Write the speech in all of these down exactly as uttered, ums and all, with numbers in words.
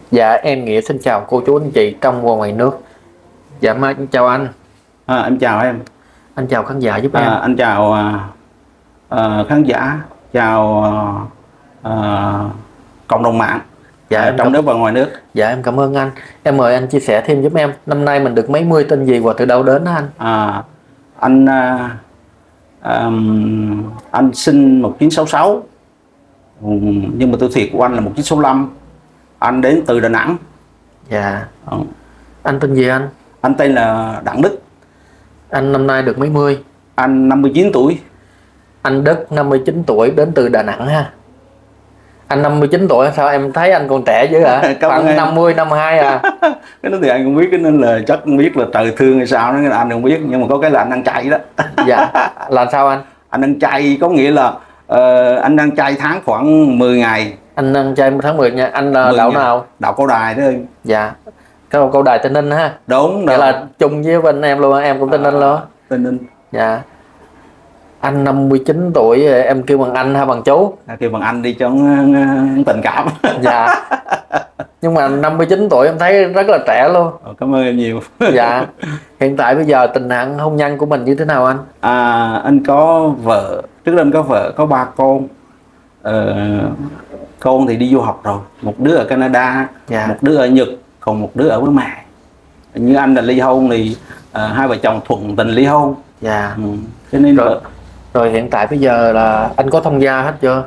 Dạ em Nghĩa xin chào cô chú anh chị trong và ngoài nước. Dạ mai chào anh. À, em chào em. Anh chào khán giả giúp à, em. Anh chào à, à, khán giả, chào à, cộng đồng mạng. Dạ à, em trong cảm... nước và ngoài nước. Dạ em cảm ơn anh. Em mời anh chia sẻ thêm giúp em. Năm nay mình được mấy mươi tên gì và từ đâu đến đó anh? à, Anh à, à, anh sinh một chín sáu sáu, nhưng mà tuổi thiệt của anh là một chín sáu lăm. Anh đến từ Đà Nẵng. Dạ. ừ. Anh tên gì anh? Anh tên là Đặng Đức. Anh năm nay được mấy mươi? Anh năm mươi chín tuổi. Anh Đức năm mươi chín tuổi, đến từ Đà Nẵng ha. Anh năm mươi chín tuổi sao em thấy anh còn trẻ dữ hả? Khoảng năm mươi, năm mươi hai à? Cái đó thì anh không biết, cái nên là chắc không biết là trời thương hay sao đó, anh không biết, nhưng mà có cái là anh ăn chay đó. Dạ. Là sao anh? Anh ăn chay có nghĩa là uh, anh ăn chay tháng khoảng mười ngày. Anh ăn chay tháng mười nha. Anh đạo ngày. nào? Đạo Câu Đài đó. Dạ. Câu Câu Đài Tây Ninh ha. Đúng đó. Là chung với bên em luôn, em cũng Tây Ninh luôn. Tây Ninh. Dạ. Anh năm mươi chín tuổi, em kêu bằng anh hay bằng chú? À, kêu bằng anh đi cho tình cảm. Dạ. Nhưng mà năm mươi chín tuổi em thấy rất là trẻ luôn. Cảm ơn em nhiều. Dạ. Hiện tại bây giờ tình trạng hôn nhân của mình như thế nào anh? À, anh có vợ, trước đây anh có vợ, có ba con. ờ, Con thì đi du học rồi, một đứa ở Canada, Dạ. một đứa ở Nhật, còn một đứa ở với mẹ. Như anh là ly hôn thì à, hai vợ chồng thuận tình ly hôn. Dạ. ừ. Cho nên rồi, rồi hiện tại bây giờ là anh có thông gia hết chưa?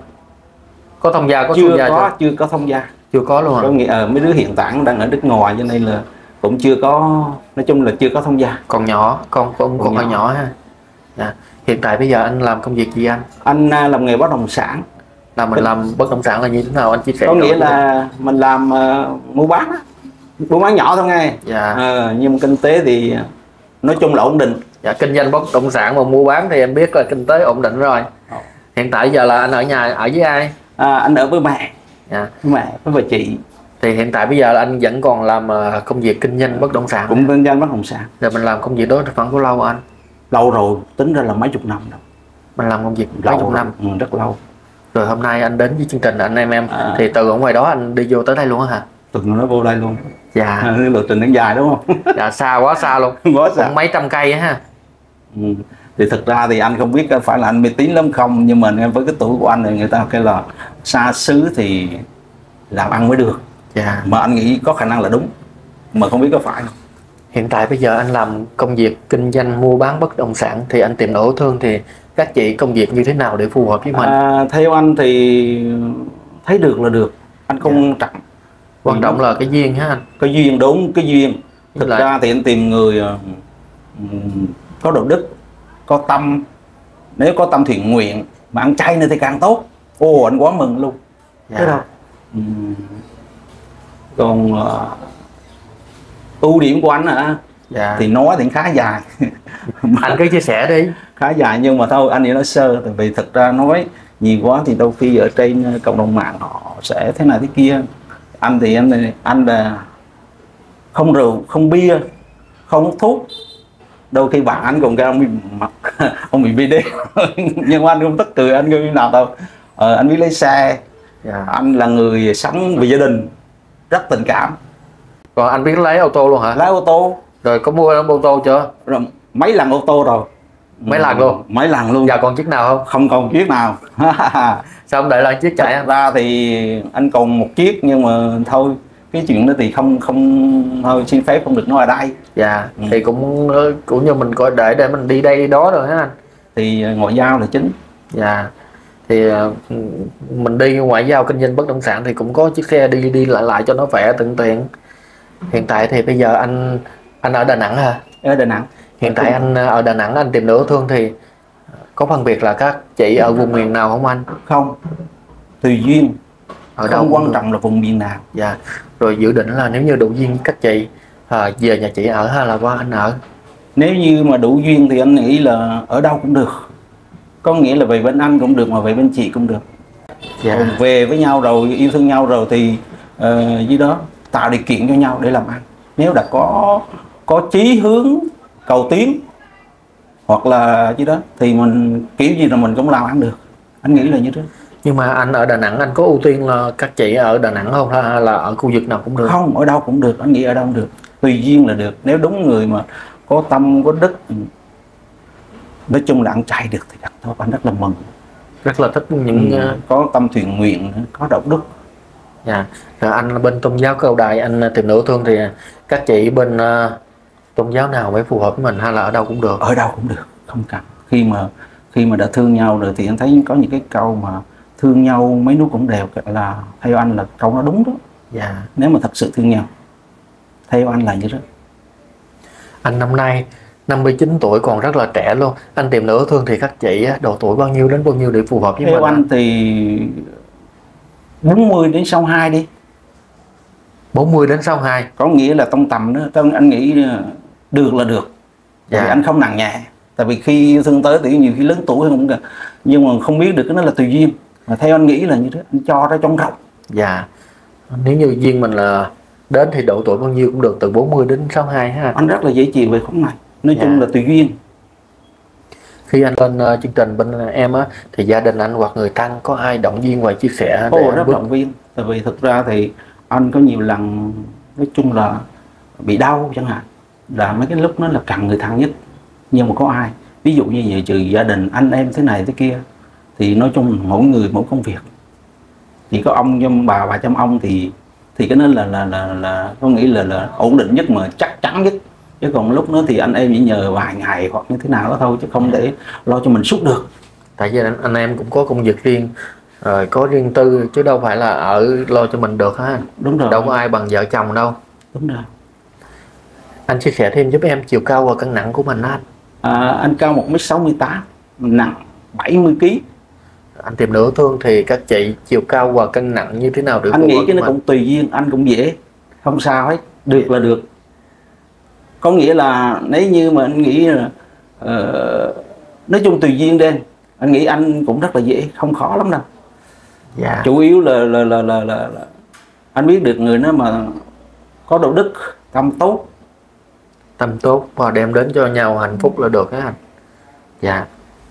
Có thông gia, có chưa thông gia có, chưa? chưa có thông gia. Chưa có luôn à? Có nghĩa à, mấy đứa hiện tại đang ở nước ngoài cho nên là cũng chưa có, nói chung là chưa có thông gia. Còn nhỏ, con con còn hơi nhỏ ha. Dạ. Hiện tại bây giờ anh làm công việc gì anh? Anh à, làm nghề bất động sản. Là mình làm bất động sản là như thế nào anh chia sẻ? Có nghĩa là mình làm uh, mua bán, buôn bán nhỏ thôi nghe. Dạ. À, nhưng mà kinh tế thì nói chung là ổn định. Dạ, kinh doanh bất động sản mà mua bán thì em biết là kinh tế ổn định rồi. Ồ. Hiện tại giờ là anh ở nhà ở với ai? À, anh ở với mẹ. Dạ. Với mẹ, với bà chị. Thì hiện tại bây giờ là anh vẫn còn làm công việc kinh doanh bất động sản. Cũng kinh doanh bất động sản. Rồi mình làm công việc đó khoảng có lâu anh? Lâu rồi, tính ra là mấy chục năm rồi. Mình làm công việc mấy chục năm. Ừ, rất lâu. Rồi hôm nay anh đến với chương trình anh em em à. Thì từ ở ngoài đó anh đi vô tới đây luôn hả? Từng nó vô đây luôn. Dạ. À, lộ trình nó dài đúng không? Dạ xa quá xa luôn. Quá xa. Cũng mấy trăm cây á ha. Ừ. Thì thực ra thì anh không biết phải là anh mê tín lắm không, nhưng mà với cái tuổi của anh thì người ta kêu là xa xứ thì làm ăn mới được. Dạ. Mà anh nghĩ có khả năng là đúng, mà không biết có phải không. Hiện tại bây giờ anh làm công việc kinh doanh mua bán bất động sản thì anh tìm hiểu thương thì các chị công việc như thế nào để phù hợp với mình? À, theo anh thì thấy được là được, anh không Dạ. trọng. Quan trọng là cái duyên ha anh. Cái duyên, đúng, cái duyên. Thực lại... ra thì anh tìm người uh, có đạo đức, có tâm. Nếu có tâm thiện nguyện mà ăn chay nữa thì càng tốt. Ồ, anh quá mừng luôn. Dạ. Thế đâu. Uhm. Còn uh, ưu điểm của anh hả? Dạ. Thì nói thì khá dài. Anh cứ chia sẻ đi. Khá dài nhưng mà thôi anh chỉ nói sơ. Tại vì thực ra nói nhiều quá thì đôi khi ở trên cộng đồng mạng họ sẽ thế này thế kia. Anh thì anh anh là không rượu, không bia, không hút thuốc. Đôi khi bạn anh cùng cái ông bị mặt ông bị bê đê. Nhưng mà anh không tức cười, anh như nào đâu. Ờ, anh biết lấy xe. Dạ. Anh là người sống vì gia đình, rất tình cảm. Còn anh biết lái ô tô luôn hả? Lái ô tô. Rồi có mua ô tô chưa? Rồi, mấy lần ô tô rồi. Mấy lần luôn? Mấy lần luôn. Giờ còn chiếc nào không? Không còn chiếc nào. Sao không đợi là chiếc chạy? Ra thì anh còn một chiếc nhưng mà thôi, cái chuyện đó thì không không thôi, xin phép không được nói ở đây. Dạ. Ừ. Thì cũng cũng như mình coi để để mình đi đây đi đó rồi hả anh? Thì ngoại giao là chính. Dạ. Thì mình đi ngoại giao kinh doanh bất động sản thì cũng có chiếc xe đi đi lại lại cho nó khỏe thuận tiện. Hiện tại thì bây giờ anh anh ở Đà Nẵng hả? Ở Đà Nẵng. Hiện tại anh ở Đà Nẵng anh tìm nửa thương thì có phân biệt là các chị ở vùng miền nào không anh? Không, tùy duyên. Ở không đâu quan được. trọng là vùng miền nào. Dạ. Rồi dự định là nếu như đủ duyên các chị à, về nhà chị ở hay là qua anh ở? Nếu như mà đủ duyên thì anh nghĩ là ở đâu cũng được. Có nghĩa là về bên anh cũng được mà về bên chị cũng được. Dạ. Còn về với nhau rồi, yêu thương nhau rồi thì uh, gì đó tạo điều kiện cho nhau để làm ăn. Nếu đã có có chí hướng cầu tiến hoặc là gì đó thì mình kiểu gì là mình cũng làm ăn được. Anh nghĩ là như thế. Nhưng mà anh ở Đà Nẵng anh có ưu tiên là các chị ở Đà Nẵng không, hay là ở khu vực nào cũng được? Không, ở đâu cũng được, anh nghĩ ở đâu cũng được, tùy duyên là được. Nếu đúng người mà có tâm có đức, nói chung là anh chạy được thì đặt thôi, anh rất là mừng, Rất là thích những ừ, có tâm thiện nguyện, có đạo đức. Dạ. Rồi anh bên tôn giáo Cao Đài anh tìm nữ thương thì các chị bên uh, tôn giáo nào mới phù hợp với mình, hay là ở đâu cũng được? Ở đâu cũng được, không cần. Khi mà khi mà đã thương nhau rồi thì anh thấy có những cái câu mà thương nhau mấy núi cũng đều, là theo anh là câu nó đúng đó. Dạ. Nếu mà thật sự thương nhau, theo anh là như đó. Anh năm nay năm mươi chín tuổi, còn rất là trẻ luôn. Anh tìm nữ thương thì các chị độ tuổi bao nhiêu đến bao nhiêu để phù hợp với theo mình? Theo anh thì bốn mươi đến sáu mươi hai đi. bốn mươi đến sáu mươi hai. Có nghĩa là trong tầm đó, trong anh nghĩ được là được. Dạ. Vì anh không nặng nhẹ. Tại vì khi thương tới thì nhiều khi lớn tuổi không cả. Nhưng mà không biết được cái đó là tùy duyên. Mà theo anh nghĩ là như thế, anh cho ra trong rộng. Dạ. Nếu như duyên mình là đến thì độ tuổi bao nhiêu cũng được, từ bốn mươi đến sáu mươi hai ha. Anh rất là dễ chịu về khúc này. Nói Dạ. chung là tùy duyên. Khi anh lên uh, chương trình bên em á, thì gia đình anh hoặc người thân có ai động viên và chia sẻ? Ồ, rất bước... động viên. Tại vì thực ra thì anh có nhiều lần nói chung là bị đau chẳng hạn, là mấy cái lúc đó là cần người thân nhất, nhưng mà có ai ví dụ như vậy, trừ gia đình anh em thế này thế kia, thì nói chung mỗi người mỗi công việc, chỉ có ông chăm bà bà chăm ông thì thì cái đó là là là là có nghĩ là là ổn định nhất mà chắc chắn nhất. Chứ còn lúc đó thì anh em chỉ nhờ vài ngày hoặc như thế nào đó thôi, chứ không để lo cho mình suốt được. Tại vì anh, anh em cũng có công việc riêng rồi, có riêng tư, chứ đâu phải là ở lo cho mình được ha. Đúng rồi. Đâu có ai bằng vợ chồng đâu. Đúng rồi. Anh chia sẻ thêm giúp em chiều cao và cân nặng của mình anh. À, anh cao một mét sáu mươi tám, nặng bảy mươi ký. Anh tìm nữ thương thì các chị chiều cao và cân nặng như thế nào được? Anh nghĩ cái nó cũng tùy duyên, anh cũng dễ, không sao hết, được là được. Có nghĩa là nếu như mà anh nghĩ là uh, nói chung tùy duyên đen, anh nghĩ anh cũng rất là dễ, không khó lắm đâu. Dạ. Chủ yếu là là, là là là là anh biết được người nó mà có đạo đức, tâm tốt, tâm tốt và đem đến cho nhau hạnh phúc là được á anh. Dạ.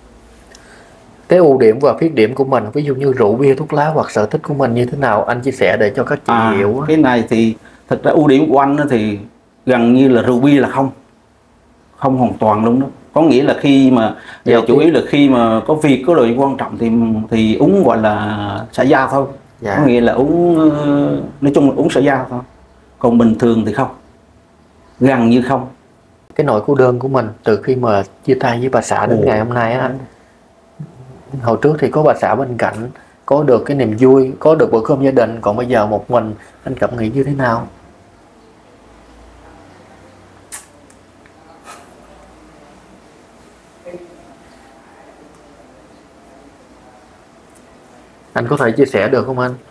Cái ưu điểm và khuyết điểm của mình, ví dụ như rượu bia thuốc lá hoặc sở thích của mình như thế nào, anh chia sẻ để cho các chị à, hiểu. Cái này thì thật ra ưu điểm của anh thì gần như là rượu bia là không không hoàn toàn luôn đó. Có nghĩa là khi mà dạ, chủ yếu là khi mà có việc có lời quan trọng thì thì uống gọi là xã giao thôi. Dạ. Có nghĩa là uống nói chung là uống xã giao thôi, còn bình thường thì không, gần như không. Cái nỗi cô đơn của mình từ khi mà chia tay với bà xã đến Ồ. ngày hôm nay á, hồi trước thì có bà xã bên cạnh, có được cái niềm vui, có được bữa cơm gia đình, còn bây giờ một mình, anh cảm nghĩ như thế nào? Anh có thể chia sẻ được không anh?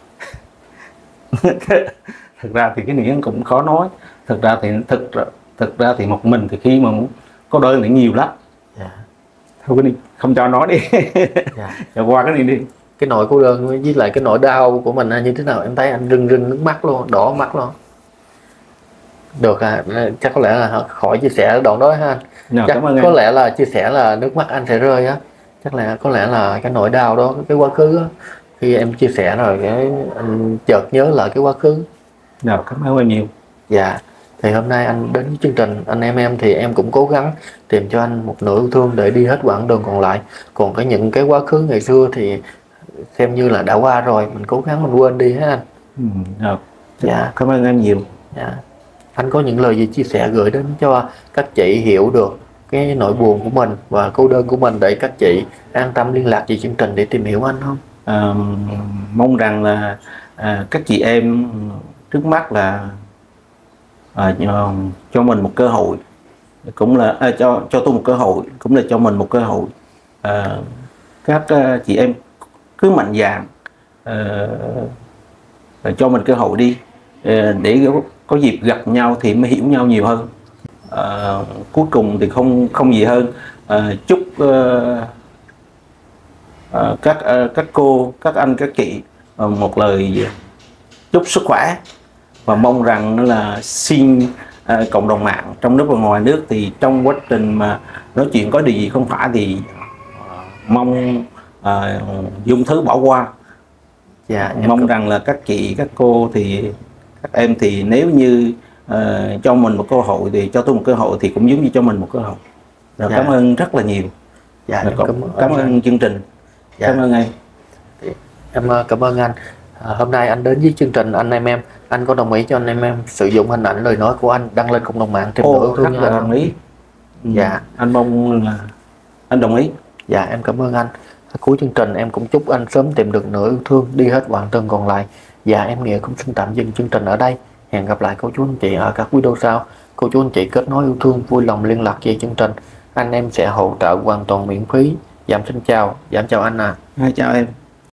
Thực ra thì cái này cũng khó nói. Thực ra thì thực thực ra thì một mình thì khi mà có đôi thì nhiều lắm. Yeah. Thôi cái này không cho nói đi. Yeah. Cho qua cái này đi. Cái nỗi cô đơn với lại cái nỗi đau của mình như thế nào? Em thấy anh rưng rưng nước mắt luôn, đỏ mắt luôn. Được à, chắc có lẽ là khỏi chia sẻ đoạn đó ha anh. Dạ, chắc có em. Lẽ là chia sẻ là nước mắt anh sẽ rơi á. Chắc là có lẽ là cái nỗi đau đó, cái quá khứ á, khi em chia sẻ rồi cái anh chợt nhớ lại cái quá khứ. Dạ, cảm ơn em nhiều. Dạ, thì hôm nay anh đến chương trình Anh Em Em thì em cũng cố gắng tìm cho anh một nửa yêu thương để đi hết quãng đường còn lại. Còn cái những cái quá khứ ngày xưa thì xem như là đã qua rồi, mình cố gắng mình quên đi ha anh. Ừ, dạ. Dạ, cảm ơn em nhiều. Dạ. Anh có những lời gì chia sẻ gửi đến cho các chị hiểu được cái nỗi buồn của mình và cô đơn của mình để các chị an tâm liên lạc về chương trình để tìm hiểu anh không? À, mong rằng là à, các chị em trước mắt là à, cho mình một cơ hội, cũng là à, cho cho tôi một cơ hội, cũng là cho mình một cơ hội. À, các uh, chị em cứ mạnh dạn uh, cho mình cơ hội đi, uh, để có, có dịp gặp nhau thì mới hiểu nhau nhiều hơn. Uh, cuối cùng thì không không gì hơn uh, chúc uh, uh, các uh, các cô, các anh, các chị uh, một lời chúc sức khỏe, và mong rằng nó là xin uh, cộng đồng mạng trong nước và ngoài nước thì trong quá trình mà nói chuyện có điều gì không phải thì uh, mong uh, dung thứ bỏ qua, Dạ, mong rằng là các chị các cô thì các em thì nếu như uh, cho mình một cơ hội thì cho tôi một cơ hội thì cũng giống như cho mình một cơ hội. Rồi, dạ. Cảm ơn rất là nhiều. Dạ, Rồi, cảm, cảm, cảm ơn anh. Chương trình. Dạ. Cảm ơn em. Em cảm ơn anh. À, hôm nay anh đến với chương trình Anh Em Em, anh có đồng ý cho anh em em sử dụng hình ảnh lời nói của anh đăng lên cộng đồng mạng tìm Ồ, rất là đồng ý. Dạ, anh mong là anh đồng ý. Dạ, em cảm ơn anh. Cuối chương trình em cũng chúc anh sớm tìm được nửa yêu thương, đi hết quãng thân còn lại. Dạ, em Nghĩa cũng xin tạm dừng chương trình ở đây. Hẹn gặp lại cô chú anh chị ở các video sau. Cô chú anh chị kết nối yêu thương vui lòng liên lạc về chương trình, anh em sẽ hỗ trợ hoàn toàn miễn phí. Dạ, xin chào. Dạ, chào anh à. Hai chào em.